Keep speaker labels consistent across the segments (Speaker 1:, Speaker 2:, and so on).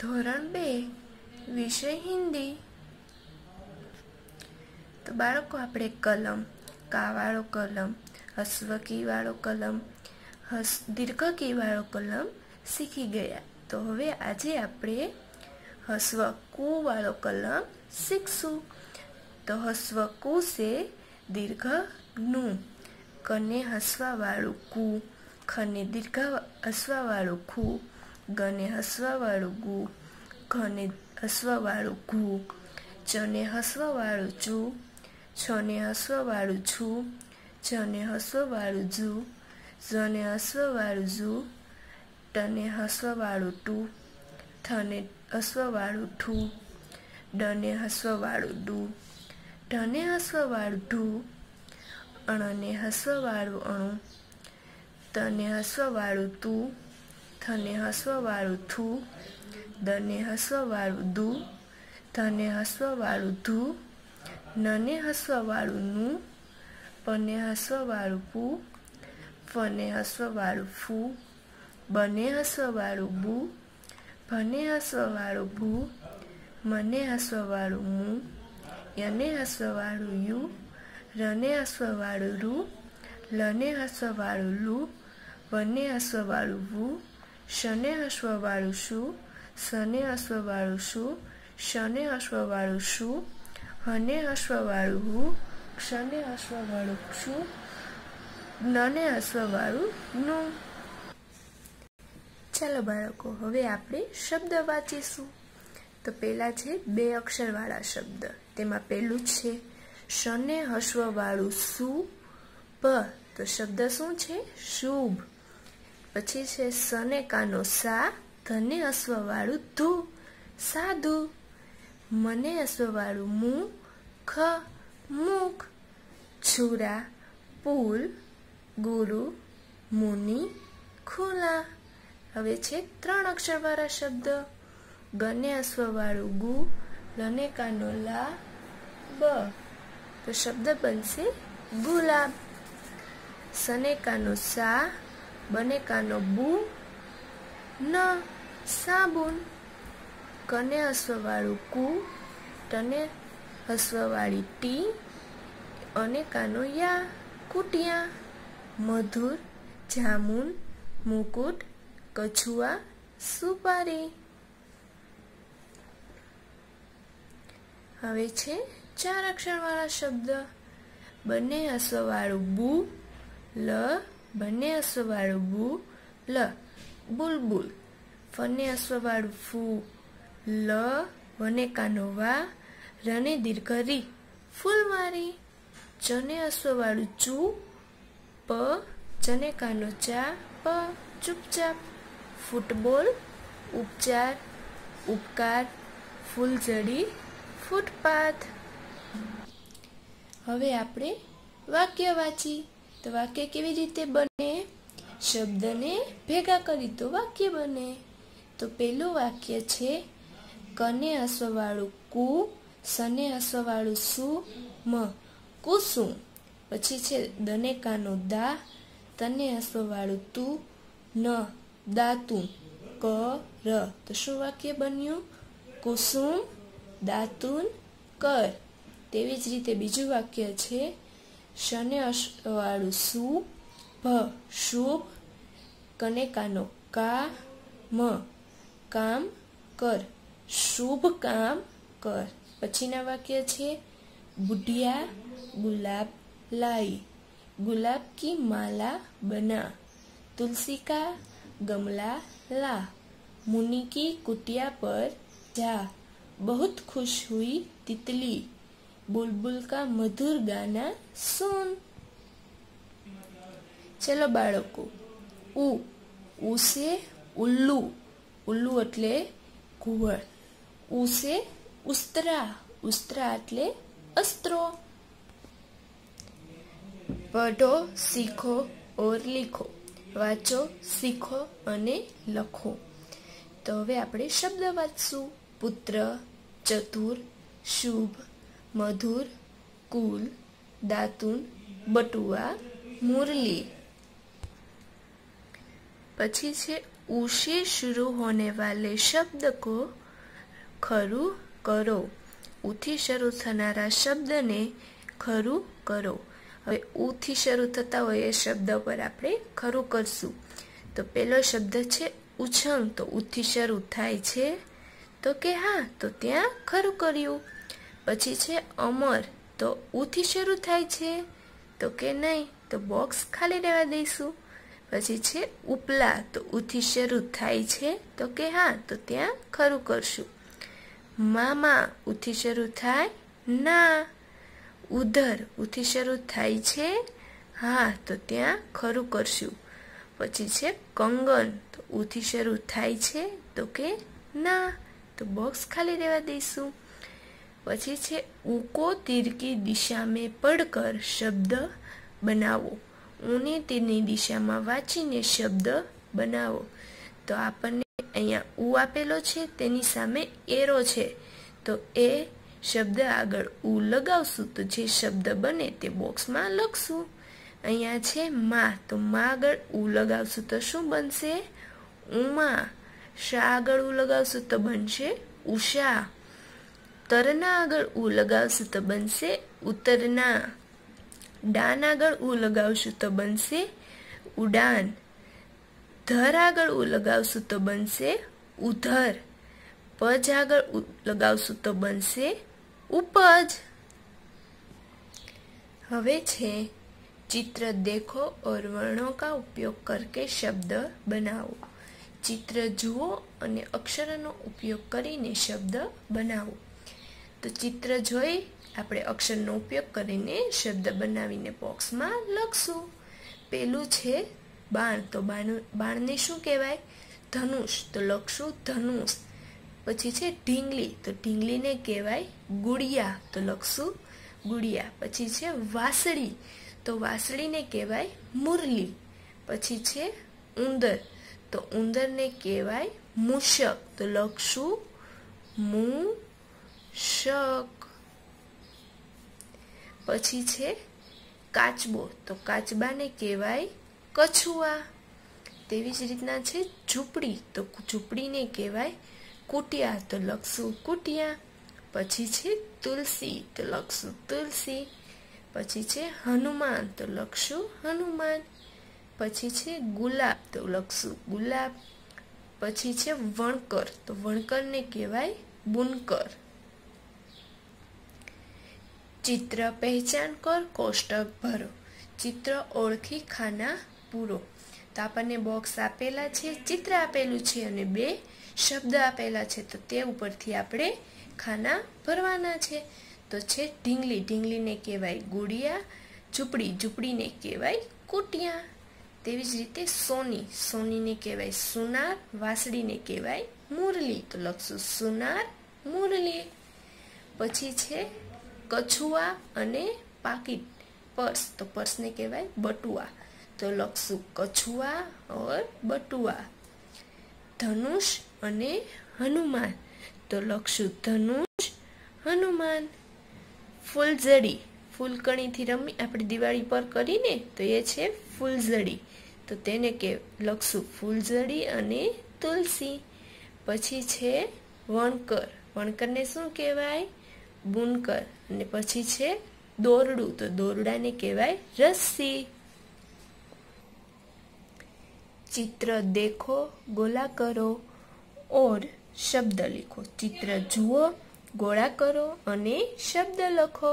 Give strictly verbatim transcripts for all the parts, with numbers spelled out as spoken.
Speaker 1: ધોરણ બે વિષય હિન્દી। તો બાળકો આપણે કલમ, કા વાળો કલમ, હસ્વ કી વાળો કલમ, હસ દીર્ઘ કી વાળો કલમ શીખી ગયા। તો હવે આજે આપણે હસ્વ કુ વાળો કલમ શીખશું। તો હસ્વ કુ સે દીર્ઘ નું, કને હસવા વાળું કુ, ખને દીર્ઘ હસવા વાળું ખુ, ગને હસવા વાળું ગુ, ઘને હસવા વાળું ઘુ, ચને હસવા વાળું ચુ, છને હસવા વાળું છુ, જને હસવા વાળું જુ, ઝને હસવા વાળું ઝુ, ટને હસવા વાળું ટુ, થને હસવા વાળું ઠુ, ડને હસવા વાળું ડુ, ઢને હસવા વાળું ઢુ, અણને હસવા વાળું અણુ, તને હસવા વાળું તું, થને હસવા વાળું થુ, દને હસવા વાળું દુ, ધને હસવા વાળું ધુ, નને હસવા વાળું નુ, પને હસવા વાળું પુ, ફને હસવા વાળું ફુ, બને હસવા વાળું બુ, ભને હસવા વાળું ભુ, મને હસવા વાળું મુ, યને હસવા વાળું યુ, રને હસવા વાળું રુ, લને હસવા વાળું લુ, વને હસવા વાળું વુ, શને હસવા વાળું શુ, સને હસવા વાળું શુ, શને હસવા વાળું શુ, હને હસવા વાળું હુ, ક્ષને હસવા વાળું ક્ષુ, નને હસવા વાળું નું। ચાલો બાળકો, હવે આપણે શબ્દ વાંચીશું। તો પહેલા છે બે અક્ષર વાળા શબ્દ। તેમાં પહેલું છે શને હસવા વાળું સુ પ, તો શબ્દ શું છે? શુભ। પછી છે સને કાનો સા, ધને હસવા વાળું ધુ, સાધુ। મને હસવા વાળું મુ, ખ, મુખ। છુરા, પુલ, ગુરુ, મુનિ, ખુલા। હવે છે ત્રણ અક્ષર વાળા શબ્દ। ગને હસવા વાળું ગુ, લને કાનો લા, બ, તો શબ્દ બનશે ગુલાબ। સને કાનો સા, બને કાનો બુ, ન, સાબુન। કને હસવા વાળું કુ, ટને હસવા વાળી ટી, અને કાનો યા, કુટિયા। મધુર, જામુન, મુકુટ, કછુઆ, સુપારી। હવે છે ચાર અક્ષર વાળા શબ્દ। બંને હસવા વાળું બુ, લ, બંને હસવા વાળું બુ, લ, બુલબુલ। ફને હસવા વાળું ફુ, લ, વને કાનો વા, રને દીર્ઘ રી, ફૂલવારી। ચને હસવા વાળું ચુ, પ, ચને કાનો ચા, પ, ચૂપચાપ। ફૂટબોલ, ઉપચાર, ઉપકાર, ફૂલઝડી, ફૂટપાથ। હવે આપણે વાક્ય વાંચી। તો વાક્ય કેવી રીતે બને? શબ્દને ભેગા કરી તો વાક્ય બને। તો પહેલું વાક્ય છે કને હસવા વાળું કુ, સને હસવા વાળું સુ, મ, કુસુમ। પછી છે દને કાનો દા, તને હસવા વાળું તું, ન, દાતુન, ક, ર, તો શું વાક્ય બન્યું? કુસુમ દાતુન કર। તેવી જ રીતે બીજું વાક્ય છે શને હસવા વાળું સુ, ભ, શુભ, કને કાનો કા, મ, કામ કર, શુભ કામ કર। પછીના વાક્ય છે બુઢિયા ગુલાબ लाई, गुलाब की माला बना, तुलसी का गमला ला, मुनि की कुटिया पर जा, बहुत खुश हुई तितली, बुलबुल का मधुर गाना सुन। चलो बाळको, उ उ से उल्लू, उल्लू એટલે ઘુવડ, ઉ से ઉસ્તરા, ઉસ્તરા એટલે अस्त्रो। पढ़ो सीखो और लिखो, वाँचो सीखो अने लखो। तो हवे आपणे शब्द वाँचशुं। पुत्र, चतुर, शुभ, मधुर, कुल, दातुन, बटुआ, मुरली। पछी छे उ से शुरू होने वाले शब्द को खरू करो। उ थी शरू थनारा शब्द ने खरू करो। હવે ઉ થી શરૂ થતા હોય એ શબ્દ પર આપણે ખરું કરશું। તો પહેલો શબ્દ છે ઉછંગ, તો ઉથી શરૂ થાય છે તો કે હા, તો ત્યાં ખરું કર્યું। પછી છે અમર, તો ઉથી શરૂ થાય છે તો કે નહીં, તો બોક્સ ખાલી રહેવા દઈશું। પછી છે ઉપલા, તો ઉથી શરૂ થાય છે તો કે હા, તો ત્યાં ખરું કરશું। મામા, ઉથી શરૂ થાય ના। ઉધર, ઉથી શરૂ થાય છે હા, તો ત્યાં ખરું કરશું। પછી છે કંગન, તો ઉથી શરૂ થાય છે તો કે ના, તો બોક્સ ખાલી રહેવા દઈશું। પછી છે ઉકો तीर की दिशा में पढ़कर शब्द बनावो। ऊने तीરની દિશામાં વાંચીને શબ્દ બનાવો। તો આપણને અહીંયા ઉ આપેલો છે, તેની સામે એરો છે, તો એ શબ્દ આગળ ઉ લગાવશું તો જે શબ્દ બને તે બોક્સમાં લખશું। અહીંયા છે માં, તો માં આગળ ઉ લગાવશું તો શું બનશે? ઉમા। શા આગળ ઉ લગાવશું તો બનશે ઉષા। તરના આગળ ઉ લગાવશું તો બનશે ઉતરના। ડાન આગળ ઉ લગાવશું તો બનશે ઉડાન। ધર આગળ ઉ લગાવશું તો બનશે ઉધર। પજ આગળ ઉ લગાવશું તો બનશે उपज। હવે છે चित्र देखो और वर्णों का उपयोग करके शब्द बनाओ। चित्र जुओ અને અક્ષરનો ઉપયોગ કરીને શબ્દ બનાવો। તો ચિત્ર જોઈ આપણે અક્ષરનો ઉપયોગ કરીને શબ્દ બનાવીને બોક્સમાં લખશું। પેલું છે બાણ, તો બાણ બાણને શું કહેવાય? ધનુષ, તો લખશું ધનુષ। પછી છે ઢીંગલી, તો ઢીંગલીને કહેવાય ગુડિયા, તો લખશું ગુડિયા। પછી છે વાસળી, તો વાસળીને કહેવાય મુરલી। પછી છે ઉંદર, તો ઉંદરને કહેવાય મૂષક, તો લખશું મૂષક। પછી છે કાચબો, તો કાચબાને કહેવાય કછુઆ। તેવી જ રીતના છે ઝૂંપડી, તો ઝૂંપડીને કહેવાય કુટિયા, તો લખશું કુટિયા। પછી છે તુલસી, તો લખશું તુલસી। પછી છે હનુમાન, તો લખશું હનુમાન। પછી છે ગુલાબ, તો લખશું ગુલાબ। પછી છે વણકર, તો વણકરને કહેવાય બુનકર। ચિત્ર પહેચાન કર, કોષ્ટક ભરો। ચિત્ર ઓળખી ખાના પૂરો। તો આપણને બોક્સ આપેલા છે, ચિત્ર આપેલું છે અને બે શબ્દ આપેલા છે, તો તે ઉપરથી આપણે ખાના ભરવાના છે। તો છે ઢીંગલી, ઢીંગલીને કહેવાય ગુડિયા। ઝૂંપડી, ઝૂંપડીને કહેવાય કુટિયા। તેવી જ રીતે સોની, સોનીને કહેવાય સુનાર। વાસળીને કહેવાય મુરલી, તો લખશું સુનાર મુરલી। પછી છે કછુઆ અને પાકીટ પર્સ, તો પર્સને કહેવાય બટુઆ, તો લખશું કછુઆ और બટુઆ। ધનુષ અને હનુમાન, તો લખશું ધનુષ હનુમાન। ફૂલઝડી, ફૂલકણીથી રમી આપણે દિવાળી પર કરીને તો એ છે ફૂલઝડી, તો તેને કે લખશું ફૂલઝડી અને તુલસી। પછી છે વણકર, વણકરને શું કહેવાય? બુનકર। અને પછી છે દોરડું, તો દોરડાને કહેવાય રસ્સી। चित्र देखो, गोला करो और शब्द लिखो। चित्र जुओ, गोला करो અને શબ્દ લખો।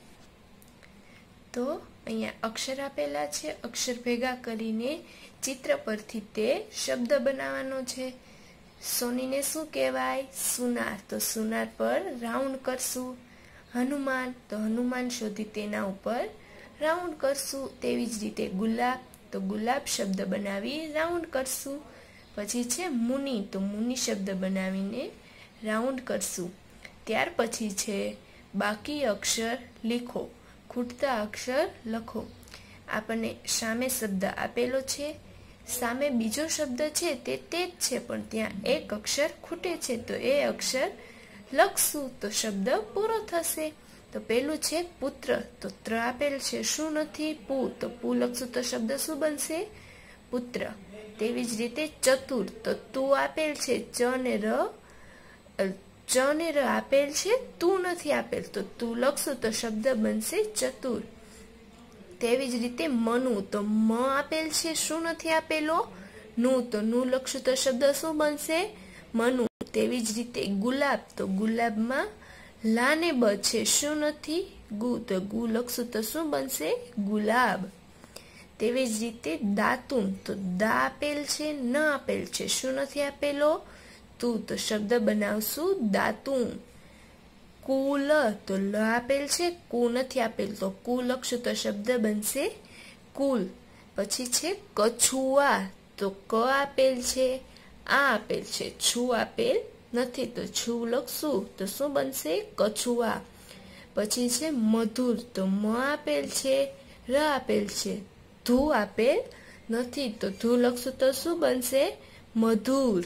Speaker 1: તો અહીંયા અક્ષર આપેલા છે, અક્ષર ભેગા કરીને ચિત્ર પરથી તે શબ્દ બનાવવાનો છે। સોનીને શું કહેવાય? સુનાર, તો સુનાર પર રાઉન્ડ કરશું। હનુમાન, તો હનુમાન શોધી તેના ઉપર રાઉન્ડ કરશું। તેવી જ રીતે ગુલાબ, તો ગુલાબ શબ્દ બનાવી રાઉન્ડ કરશું। પછી છે મુનિ, તો મુનિ શબ્દ બનાવીને રાઉન્ડ કરશું। ત્યાર પછી છે બાકી અક્ષર લીખો, ખૂટતા અક્ષર લખો। આપણને સામે શબ્દ આપેલો છે, સામે બીજો શબ્દ છે તે તે જ છે, પણ ત્યાં એક અક્ષર ખૂટે છે, તો એ અક્ષર લખશું તો શબ્દ પૂરો થશે। તો પેલું છે પુત્ર, તો ત્ર આપેલ છે, શું નથી? પુ, તો પુ લખશું તો શબ્દ શું બનશે? પુત્ર। તેવી જ રીતે ચતુર, તો તું આપેલ છે ચ ને ર, ચ ને ર આપેલ છે, તું નથી આપેલ, તો તું લખશું તો શબ્દ બનશે ચતુર. તેવી જ રીતે મનુ, તો મ આપેલ છે, શું નથી આપેલો, નું, તો નું લખશું તો શબ્દ શું બનશે, મનુ. તેવી જ રીતે ગુલાબ, તો ગુલાબમાં લા ને બ છે, શું નથી, ગુ, તો ગુ લખશું તો શું બનશે, ગુલાબ. તેવી જ રીતે દાતુન, તો દા આપેલ છે, ન આપેલ છે, શું નથી આપેલો, તું, તો શબ્દ બનાવશું દાતુન. કુલ, તો લ આપેલ છે, કુ નથી આપેલ, તો કુ લખશું તો શબ્દ બનશે કુલ. પછી છે કછુઆ, તો ક આપેલ છે, આ આપેલ છે, છું આપેલ નથી, તો છું લખશું તો શું બનશે, કછુઆ. પછી છે મધુર, તો મ આપેલ છે, ર આપેલ છે, ધુ આપેલ નથી, તો ધુ લખશું તો શું બનશે, મધુર.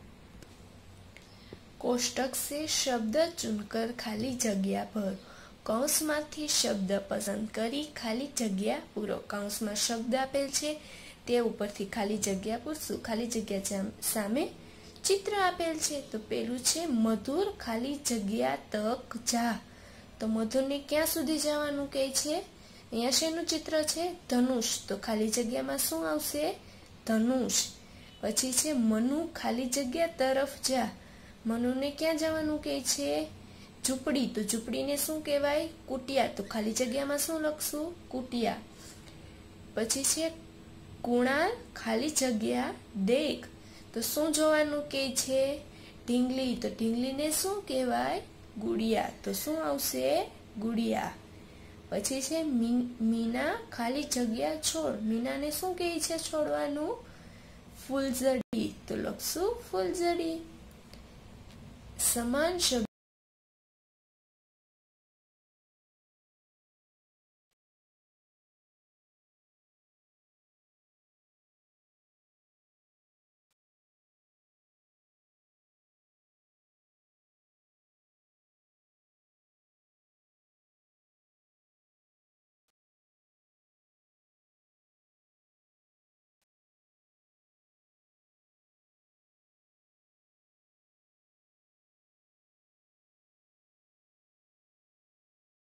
Speaker 1: कोष्टक से शब्द चुनकर खाली जगह भरो. कौंसमांथी शब्द पसंद करी खाली जगह पूरो. कौंसमां शब्द आपेल छे ते उपरथी खाली जगह पूरशुं. खाली जगह सामे चित्र आपेल छे, तो पेलुं छे मधुर खाली जगह तक जा. तो मधुर ने क्यां सुधी जवानुं कहे छे, अहींया शेनुं चित्र छे, धनुष, तो खाली जगह में शुं आवशे, धनुष. पछी छे मनु खाली जगह तरफ जा. मनु ने क्या जवानुं कहे छे, झूंपड़ी, तो झूंपड़ी ने शुं कहेवाय, कुटिया, तो खाली जगह में शुं लखशुं, कुटिया. पछी छे कुणाल खाली जगह देख, तो शुं जोवानुं कहे छे, ढींगली, तो ढींगली ने शुं कहेवाय, गुड़िया, तो शुं आवशे, गुड़िया. पछी छे मीना खाली जगह छोड़. मीना ने शुं कहे छे छोड़वानुं, फूलझड़ी, तो लखशुं फूलझड़ी. समान शब्द